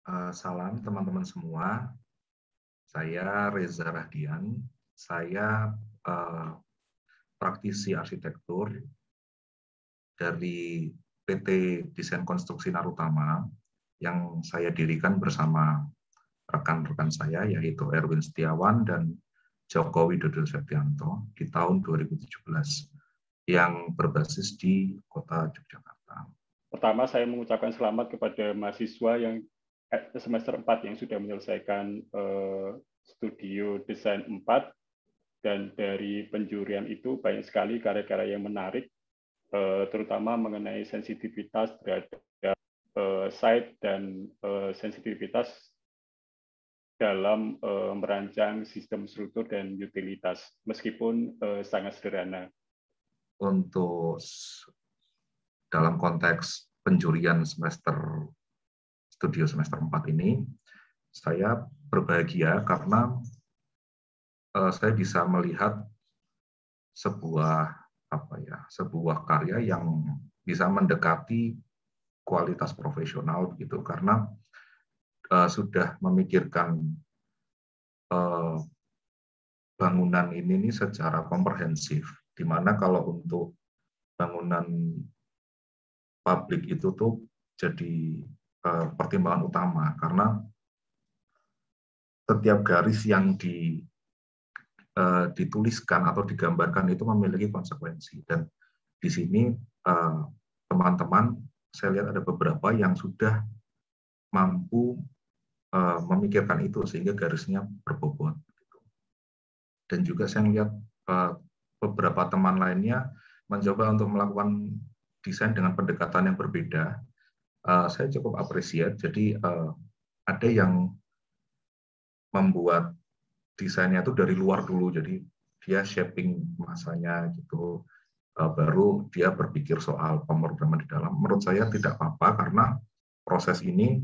Salam teman-teman semua, saya Reza Rahdian, saya praktisi arsitektur dari PT Desain Konstruksi Narutama yang saya dirikan bersama rekan-rekan saya yaitu Erwin Setiawan dan Joko Widodo Septianto di tahun 2017 yang berbasis di kota Yogyakarta. Pertama, saya mengucapkan selamat kepada mahasiswa yang semester 4 yang sudah menyelesaikan studio desain 4, dan dari penjurian itu banyak sekali karya-karya yang menarik, terutama mengenai sensitivitas terhadap site dan sensitivitas dalam merancang sistem struktur dan utilitas, meskipun sangat sederhana. Untuk dalam konteks penjurian studio semester 4 ini, saya berbahagia karena saya bisa melihat sebuah karya yang bisa mendekati kualitas profesional begitu, karena sudah memikirkan bangunan ini secara komprehensif, di mana kalau untuk bangunan publik itu tuh jadi pertimbangan utama, karena setiap garis yang dituliskan atau digambarkan itu memiliki konsekuensi. Dan di sini teman-teman, saya lihat ada beberapa yang sudah mampu memikirkan itu sehingga garisnya berbobot. Dan juga saya lihat beberapa teman lainnya mencoba untuk melakukan desain dengan pendekatan yang berbeda. Saya cukup apresiat. Jadi ada yang membuat desainnya itu dari luar dulu, jadi dia shaping masanya gitu, baru dia berpikir soal pemrograman di dalam. Menurut saya tidak apa-apa karena proses ini,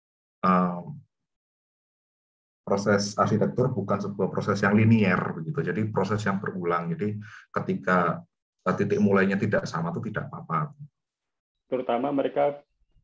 proses arsitektur bukan sebuah proses yang linier begitu, jadi proses yang berulang. Jadi ketika titik mulainya tidak sama itu tidak apa-apa. Terutama mereka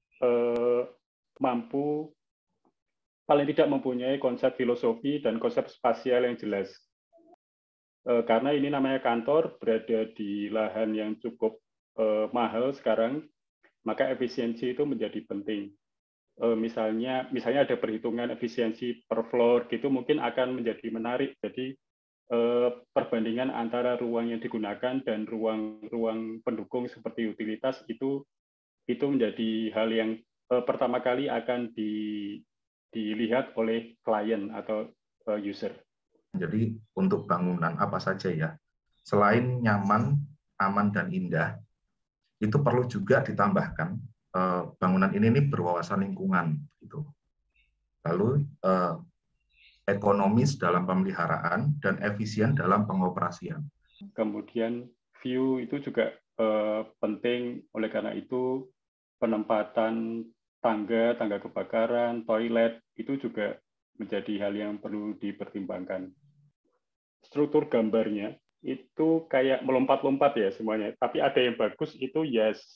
mampu paling tidak mempunyai konsep filosofi dan konsep spasial yang jelas. Karena ini namanya kantor, berada di lahan yang cukup mahal sekarang, maka efisiensi itu menjadi penting. Misalnya ada perhitungan efisiensi per floor, gitu mungkin akan menjadi menarik. Jadi perbandingan antara ruang yang digunakan dan ruang pendukung seperti utilitas itu menjadi hal yang pertama kali akan dilihat oleh klien atau user. Jadi untuk bangunan apa saja ya, selain nyaman, aman, dan indah, itu perlu juga ditambahkan bangunan ini berwawasan lingkungan. Gitu. Lalu ekonomis dalam pemeliharaan dan efisien dalam pengoperasian. Kemudian view itu juga penting, oleh karena itu penempatan tangga kebakaran, toilet itu juga menjadi hal yang perlu dipertimbangkan. Struktur gambarnya itu kayak melompat-lompat ya semuanya, tapi ada yang bagus itu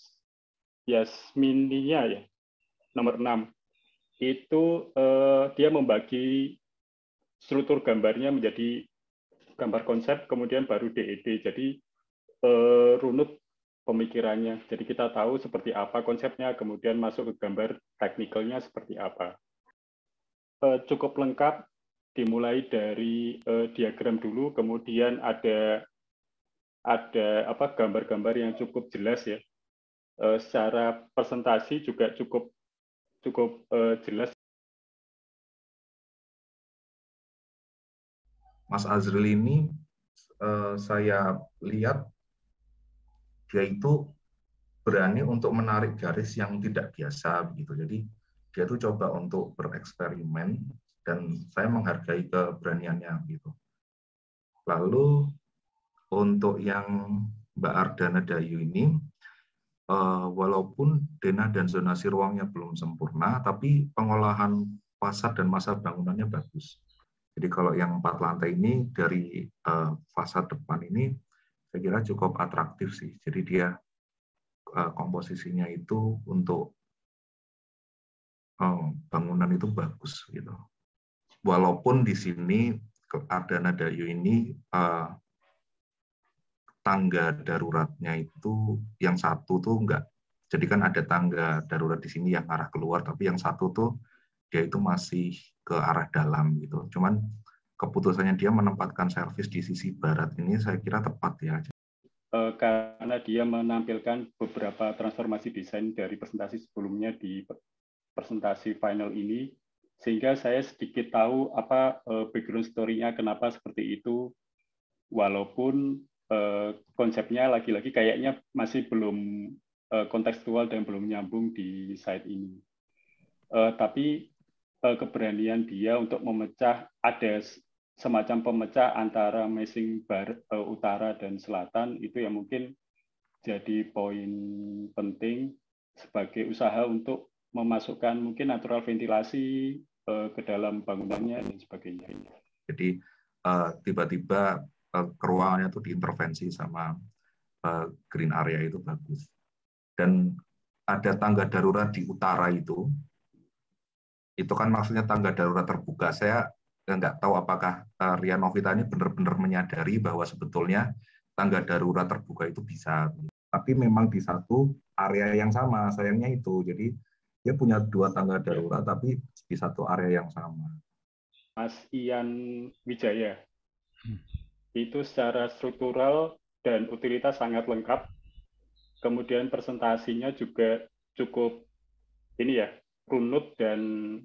Yasminia ya, nomor 6. Itu dia membagi struktur gambarnya menjadi gambar konsep, kemudian baru DED. Jadi runut pemikirannya. Jadi kita tahu seperti apa konsepnya, kemudian masuk ke gambar teknikalnya seperti apa. Cukup lengkap, dimulai dari diagram dulu, kemudian ada gambar-gambar yang cukup jelas ya. Secara presentasi juga cukup jelas. Mas Azril ini saya lihat dia itu berani untuk menarik garis yang tidak biasa begitu. Jadi dia tuh coba untuk bereksperimen dan saya menghargai keberaniannya gitu. Lalu untuk yang Mbak Ardana Dayu ini, walaupun denah dan zonasi ruangnya belum sempurna, tapi pengolahan fasad dan masa bangunannya bagus. Jadi kalau yang 4 lantai ini dari fasad depan ini saya kira cukup atraktif sih. Jadi dia komposisinya itu untuk bangunan itu bagus gitu. Walaupun di sini ada Nadayu ini tangga daruratnya itu yang satu tuh enggak. Jadi kan ada tangga darurat di sini yang arah keluar, tapi yang satu tuh dia itu masih ke arah dalam gitu. Cuman keputusannya dia menempatkan servis di sisi barat ini saya kira tepat ya. Karena dia menampilkan beberapa transformasi desain dari presentasi sebelumnya di presentasi final ini, sehingga saya sedikit tahu apa background story-nya kenapa seperti itu, walaupun konsepnya lagi-lagi kayaknya masih belum kontekstual dan belum nyambung di slide ini. Tapi keberanian dia untuk memecah, ada semacam pemecah antara meshing utara dan selatan, itu yang mungkin jadi poin penting sebagai usaha untuk memasukkan mungkin natural ventilasi ke dalam bangunannya dan sebagainya. Jadi tiba-tiba keruangannya itu diintervensi sama green area itu bagus. Dan ada tangga darurat di utara itu kan maksudnya tangga darurat terbuka. Saya nggak tahu apakah Rian Novita ini benar-benar menyadari bahwa sebetulnya tangga darurat terbuka itu bisa. Tapi memang di satu area yang sama, sayangnya itu. Jadi dia punya 2 tangga darurat, tapi di satu area yang sama. Mas Ian Wijaya, itu secara struktural dan utilitas sangat lengkap. Kemudian presentasinya juga cukup ini ya, runut dan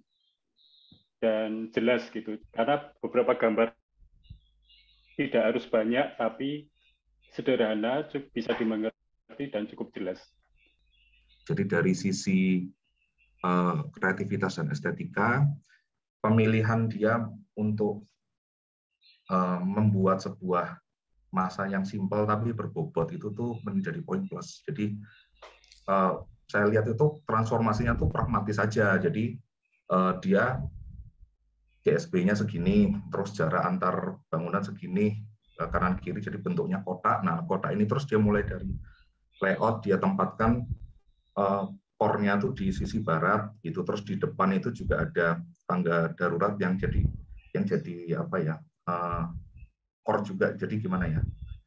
jelas gitu. Karena beberapa gambar tidak harus banyak, tapi sederhana, bisa dimengerti dan cukup jelas. Jadi dari sisi kreativitas dan estetika, pemilihan dia untuk membuat sebuah masa yang simpel tapi berbobot itu tuh menjadi poin plus. Jadi saya lihat itu transformasinya tuh pragmatis saja. Jadi dia GSB-nya segini, terus jarak antar bangunan segini, kanan kiri jadi bentuknya kotak. Nah, kotak ini terus dia mulai dari layout, dia tempatkan core-nya tuh di sisi barat gitu, terus di depan itu juga ada tangga darurat yang jadi apa ya, core juga. Jadi gimana ya,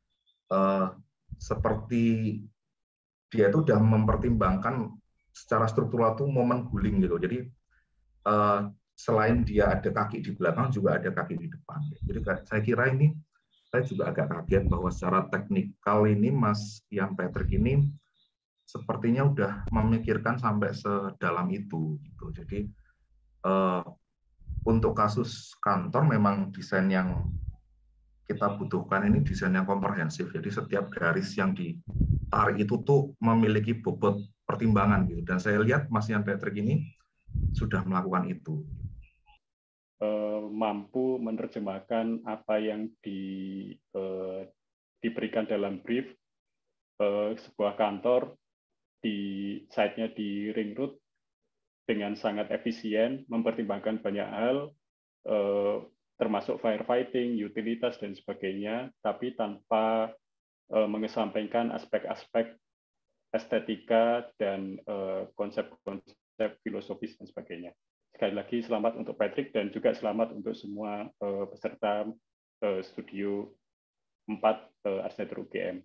seperti dia itu udah mempertimbangkan secara struktural tuh momen guling gitu. Jadi selain dia ada kaki di belakang, juga ada kaki di depan. Jadi saya kira ini, saya juga agak kaget bahwa secara teknikal ini Mas Ian Patrick ini sepertinya udah memikirkan sampai sedalam itu. Gitu. Jadi untuk kasus kantor memang desain yang kita butuhkan ini desain yang komprehensif. Jadi setiap garis yang ditarik itu tuh memiliki bobot pertimbangan gitu. Dan saya lihat Mas Ian Patrick ini sudah melakukan itu. Mampu menerjemahkan apa yang diberikan dalam brief, sebuah kantor di site-nya di Ring Road dengan sangat efisien, mempertimbangkan banyak hal, termasuk firefighting, utilitas, dan sebagainya, tapi tanpa mengesampingkan aspek-aspek estetika dan konsep-konsep filosofis dan sebagainya. Sekali lagi selamat untuk Patrick dan juga selamat untuk semua peserta studio 4 arsitektur UGM.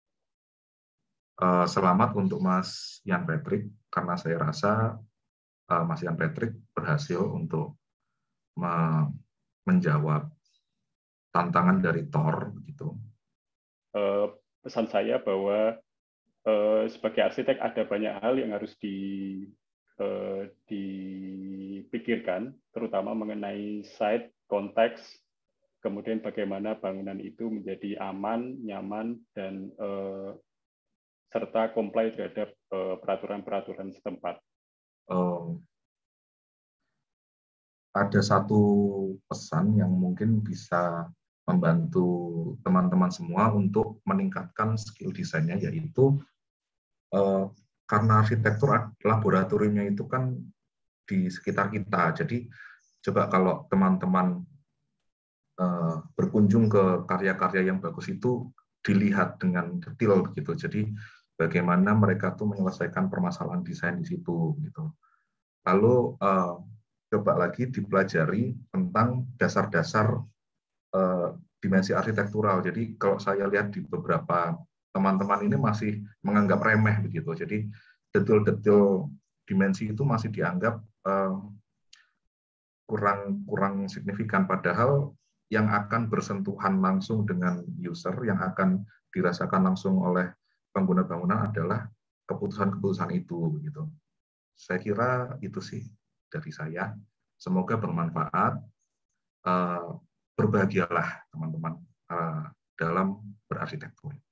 Selamat untuk Mas Ian Patrick, karena saya rasa Mas Ian Patrick berhasil untuk menjawab tantangan dari Thor gitu. Pesan saya bahwa sebagai arsitek ada banyak hal yang harus dipikirkan, terutama mengenai site, konteks, kemudian bagaimana bangunan itu menjadi aman, nyaman, dan serta comply terhadap peraturan-peraturan setempat. Ada satu pesan yang mungkin bisa membantu teman-teman semua untuk meningkatkan skill desainnya, yaitu karena arsitektur laboratoriumnya itu kan di sekitar kita. Jadi coba kalau teman-teman berkunjung ke karya-karya yang bagus itu dilihat dengan detail gitu. Jadi bagaimana mereka tuh menyelesaikan permasalahan desain di situ gitu. Lalu coba lagi dipelajari tentang dasar-dasar dimensi arsitektural. Jadi kalau saya lihat di beberapa teman-teman ini masih menganggap remeh begitu. Jadi detail-detail dimensi itu masih dianggap kurang signifikan, padahal yang akan bersentuhan langsung dengan user, yang akan dirasakan langsung oleh pengguna bangunan adalah keputusan-keputusan itu gitu. Saya kira itu sih dari saya. Semoga bermanfaat. Berbahagialah teman-teman dalam berarsitektur.